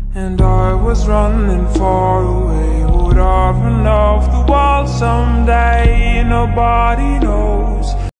And I was running far away. Would I run off the world someday? Nobody knows.